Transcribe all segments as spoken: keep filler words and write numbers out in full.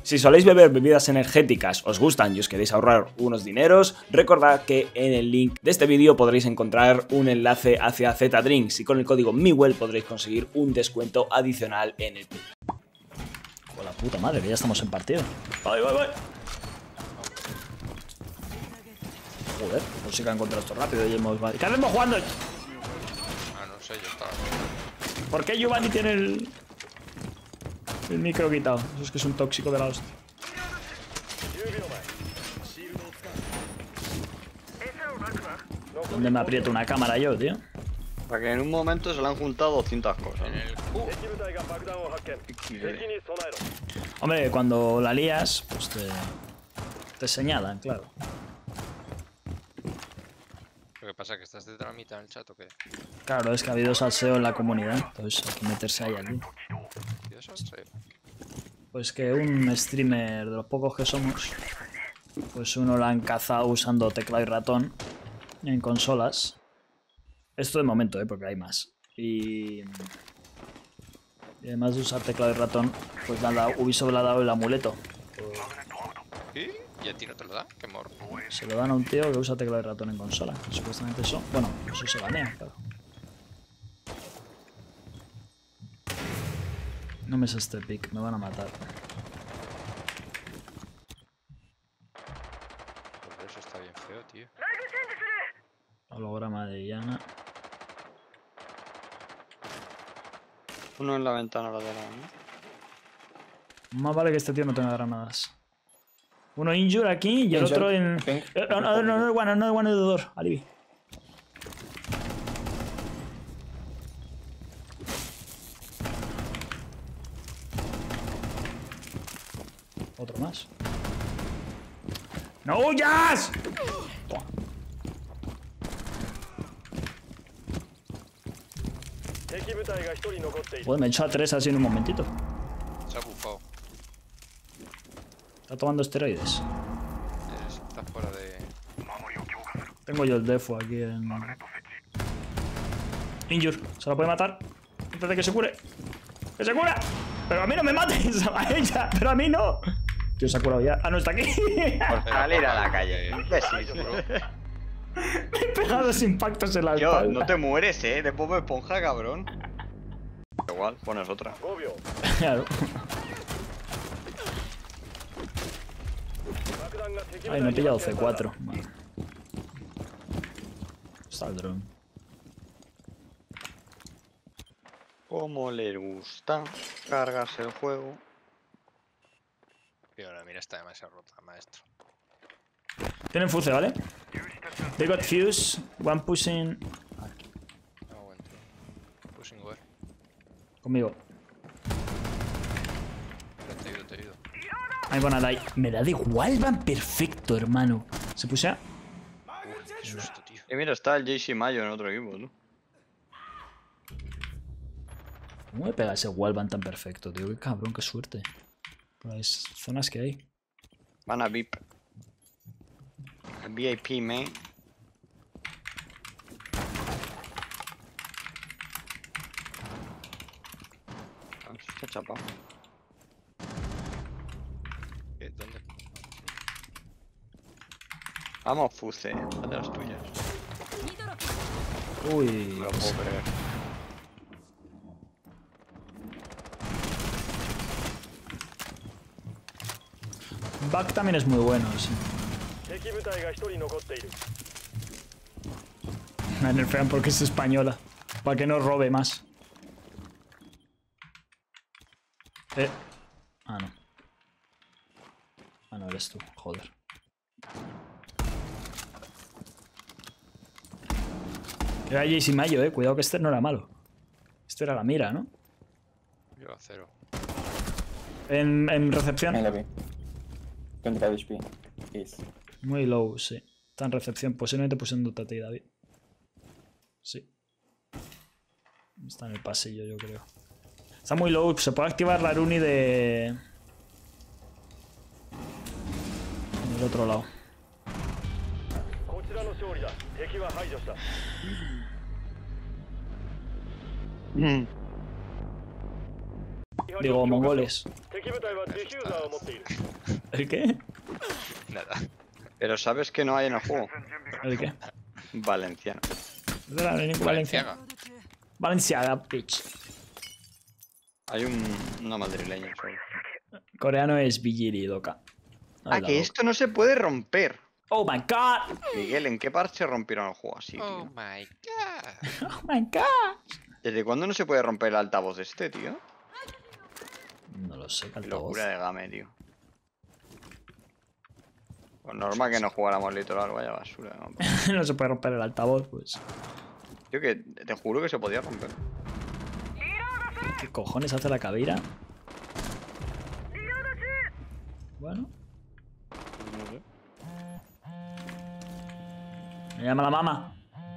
Si soléis beber bebidas energéticas, os gustan y os queréis ahorrar unos dineros, recordad que en el link de este vídeo podréis encontrar un enlace hacia Z-Drinks y con el código MIWELL podréis conseguir un descuento adicional en el club. Con la puta madre, que ya estamos en partido. ¡Voy, voy, voy! Joder, pues sí que han encontrado esto rápido y hemos... ¿Qué hacemos jugando? Ah, no sé, yo estaba... ¿Por qué Giovanni tiene el... el micro quitado? Eso es que es un tóxico de la hostia. ¿Dónde me aprieto una cámara yo, tío? Para que en un momento se le han juntado doscientas cosas. En el Q. Hombre, cuando la lías, pues te... te señalan, claro. Lo que pasa es que estás de tramita en el chat o qué. Claro, es que ha habido salseo en la comunidad, entonces hay que meterse ahí aquí. ¿Y eso? Sí. Pues que un streamer de los pocos que somos, pues uno lo han cazado usando teclado y ratón en consolas. Esto de momento, ¿eh? Porque hay más. Y, y además de usar teclado y ratón, pues le ha dado, Ubisoft le ha dado el amuleto. ¿Y? ¿Y a ti no te lo da? Qué morro. Se lo dan a un tío que usa teclado y ratón en consola. Supuestamente eso. Bueno, eso se banea, claro. No me sé este pick, me van a matar. Pues eso está bien feo, tío. Holograma de Diana. Uno en la ventana lateral, ¿no? Más vale que este tío no tenga granadas. Uno injure aquí y el Injure, otro en... pink. Eh, No, no, no, no, one, no, one of the door, alibi. Otro más. ¡No huyas! Toma. Joder, me he hecho a tres así en un momentito. Se ha bufado. Está tomando esteroides. Eres- Está fuera de... Tengo yo el defo aquí en... Injure, ¿se la puede matar? Antes de que se cure. ¡Que se cura! ¡Pero a mí no me mates! ¡A ella! ¡Pero a mí no! Tío, se ha curado ya. ¡Ah, no, está aquí! Por salir a la calle. Eh, Imbécil. Me he pegado dos impactos en la Yo, espalda. no te mueres, eh, de Bob Esponja, cabrón. Igual, pones otra. Claro. Ay, no he pillado C cuatro. Vale. Está el dron. Como le gusta cargarse el juego. Tío, la mira está demasiado rota, maestro. Tienen fuse, ¿vale? They got fuse. One pushing... No aguanto. Pushing where. Conmigo. Te he ido, te he ido. I'm gonna die. Me da de igual, van perfecto, hermano. Se pusea. Qué susto, tío. Y mira, está el J C Mayo en otro equipo, ¿no? ¿Cómo me pega ese wallbang tan perfecto, tío? Qué cabrón, qué suerte. Por las zonas que hay. Van a V I P. V I P, man. Ah, está chapado. ¿Qué? ¿Dónde? Vamos, Fuse, haz de las tuyas. Uy. No lo puedo creer. Back también es muy bueno, sí. Me nerfean porque es española. Para que no robe más. Eh. Ah, no. Ah, no, eres tú. Joder. Era J C Mayo, eh. Cuidado que este no era malo. Esto era la mira, ¿no? Yo a cero. En, en recepción. En la B. veinticinco H P. Is. Muy low, sí. Está en recepción. Posiblemente pusieron a ti, David. Sí. Está en el pasillo, yo creo. Está muy low. Se puede activar la Runi de... En el otro lado. Digo, mongoles. ¿El qué? Nada. Pero ¿sabes que no hay en el juego? ¿El qué? Valenciano. No era ningún Valenciaga. Valenciaga, bitch. Hay un, una madrileña solo. Coreano es Vigiri, Doka. Ah, que esto no se puede romper. Oh my god. Miguel, ¿en qué parche rompieron el juego así, Oh tío? my god. Oh my god. ¿Desde cuándo no se puede romper el altavoz este, tío? No lo sé, Qué altavoz. locura de game, tío. Pues normal que no jugáramos litoral, vaya basura. ¿No? No se puede romper el altavoz, pues. Tío, que te juro que se podía romper. ¿Qué cojones hace la cabira? Bueno. No sé. Me llama la mamá.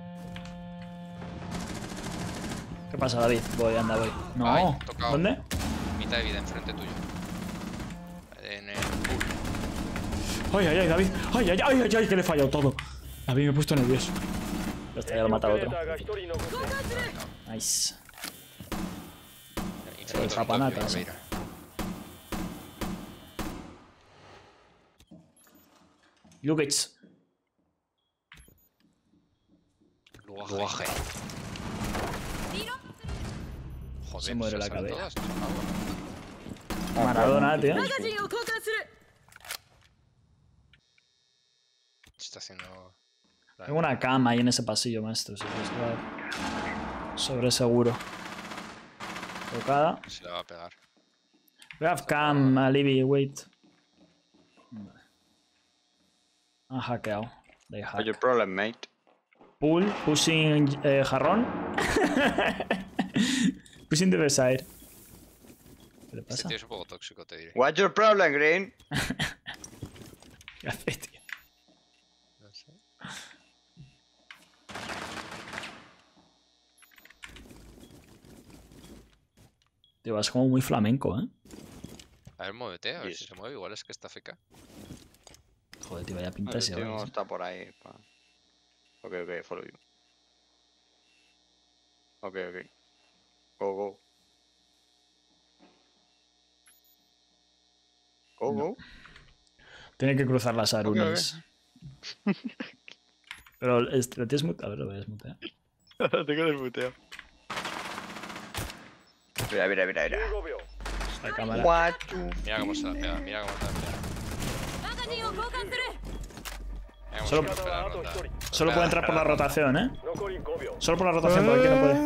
¿Qué pasa, David? Voy, anda, voy. No. Ay, tocado. ¿Dónde? Mitad de vida enfrente tuyo. En el... Ay, ay, ay, David. Ay, ay, ay, ay, ay, que le he fallado todo. David, me he puesto nervioso. Ya está, ya lo he matado otro. Nice. Inframundo, zapanatas. Caveira. Lugic. Lugaje. Joder, Se muere ¿se la saben cabeza. todas? Ah, bueno. Maradona, tío. Se está haciendo... la- Tengo una cama ahí en ese pasillo, maestro. Si quieres jugar. Sobre seguro. Tocada. Se la va a pegar. We have cam, Alibi, wait. Han hackeado. They What's hack. your problem, mate? Pull, pushing eh, jarrón. Pushing the other side. ¿Qué le Este pasa? tío es un poco tóxico, te diré. What's your problem, Green? ¿Qué hace, tío? No sé. Tío, vas como muy flamenco, ¿eh? A ver, muévete, a ver Yes. si se mueve. Igual es que está feca. Joder, tío, vaya pinta El ese tío ahora, ¿eh? está por ahí. Pa... Ok, ok, follow you. Ok, ok. Go, go. Go, go. Tiene que cruzar las arunas. Pero este, lo tienes muteado. A ver, lo voy a desmutear. Tengo desmuteo. Mira, mira, mira, mira. La cámara. Guachu. Mira cómo se la pega, mira cómo se la pega. Mira cómo Solo- se la pega la ronda. Solo puede entrar por la rotación. rotación, ¿eh? Solo por la rotación, porque aquí no puede.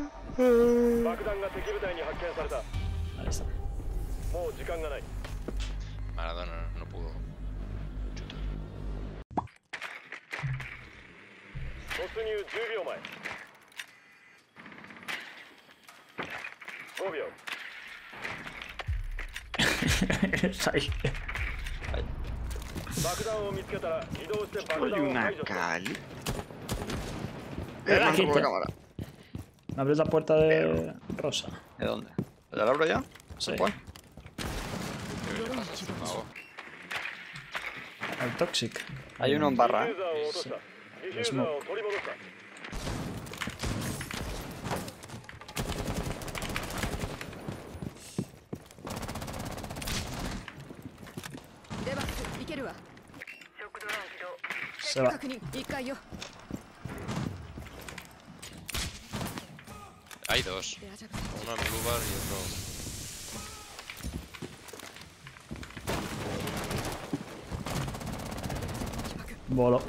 Ahí está. Maradona no, no pudo. Ahí. Soy una cali. Era Eh, aquí, manco tío. la cámara. ¿Me abres la puerta de rosa? ¿De dónde? ¿De la abro ya? Sí. ¿Cuál? ¿Qué le pasa a este pavo? Al Toxic. Hay uno en barra, ¿eh? Smoke. Se va. Hay dos. Uno en blue bar y otro... Bolo.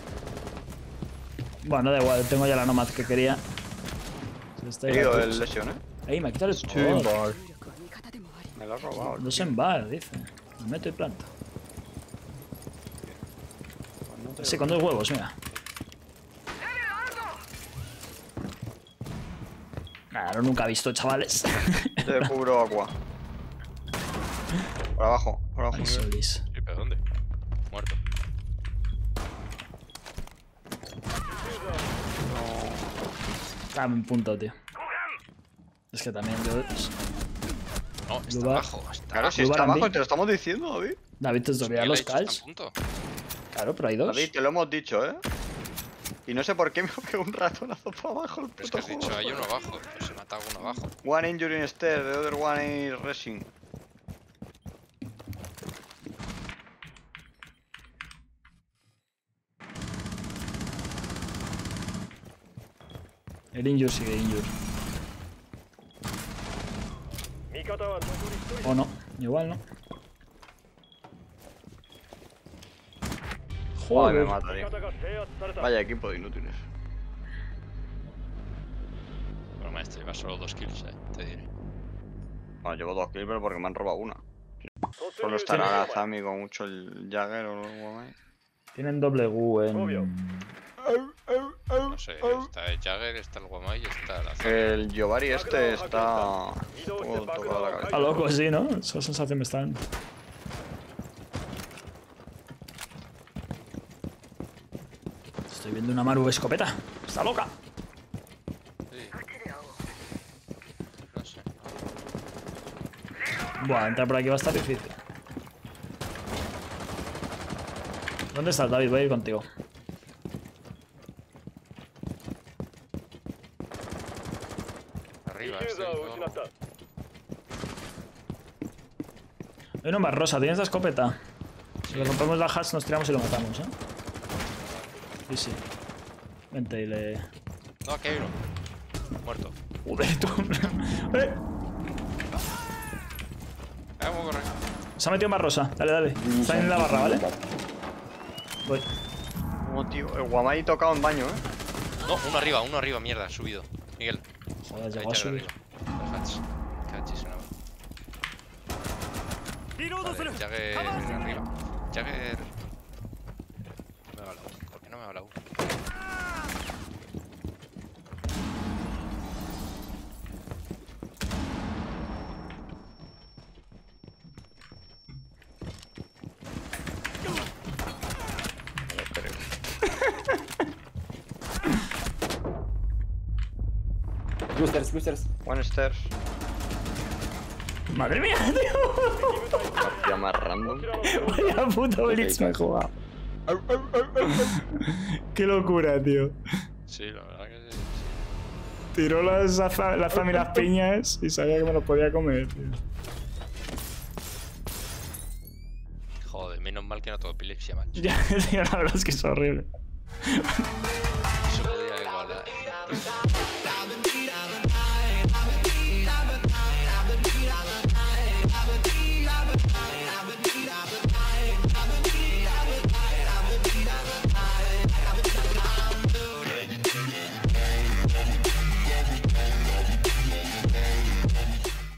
Bueno, da igual, tengo ya la nomad que quería. Se está He ahí la ido puta. el lesión, ¿eh? Ey, me ha quitado el Two in pod. bar. Me lo ha robado. Dos en bar, dice. Me meto y planta. Sí, con dos huevos, mira. Claro, nunca he visto, chavales. Te cubro agua. Por abajo, por abajo. Ay, Solis. ¿Y pero dónde? Muerto. Dame un punto, tío. Es que también yo... No, está Blue bar. abajo. Está Claro, si Blue está bar and abajo, B. te lo estamos diciendo, David. David, te Pues olvidar ¿qué le los he hecho? ¿Está calls. a punto? Claro, pero hay dos. David, te lo hemos dicho, ¿eh? Y no sé por qué me pegó un ratonazo para abajo el Pero es puto que has juego. dicho, hay uno abajo. Pues se mata uno abajo. One injury in stair, the other one is racing. El injure sigue injure. O no, igual no. Ay, me Joder. mata, tío. Vaya equipo de inútiles. Bueno, maestro, llevas solo dos kills, eh. Te diré. Bueno, llevo dos kills, pero porque me han robado una. Solo estará la Zami con mucho el Jagger o algo más. Tienen doble Gu en... No sé, está el Jagger, está el Guamai y está la Zami. El Yovari este está... un poco tocado la cabeza. Está loco, sí, ¿no? Esa sensación me está dando. Estoy viendo una Maru escopeta. Está loca. Sí. No sé. Buah, entrar por aquí va a estar difícil. ¿Dónde estás, David? Voy a ir contigo. Arriba, estoy viendo algo. Hay uno más rosa. ¿Tienes la escopeta? Si le rompemos la hatch, nos tiramos y lo matamos, ¿eh? Sí, sí. Vente y le... No, aquí hay uno. Muerto. Joder, tú. ¡Eh! Ah, voy a correr. Se ha metido más rosa. Dale, dale. Está en la barra, ¿vale? Voy. Como tío, el Guamai tocado en baño, eh. No, uno arriba, uno arriba, mierda, ha subido. Miguel. Joder, Ahí, llegó a Jagger subir. arriba. El hatch. Hatch es una... Vale, Jagger arriba. Jagger... No me va la U. ¿Por qué no me va la U? Boosters, boosters. One stairs. Madre mía, tío. Partida más random. Vaya puto blitz me he jugado. Qué locura, tío. Sí, la verdad que sí. Tiró las, la Zami y las piñas y sabía que me los podía comer, tío. Joder, menos mal que no tengo epilepsia, macho. Ya, tío, la verdad es que es horrible. Eso podría igualar.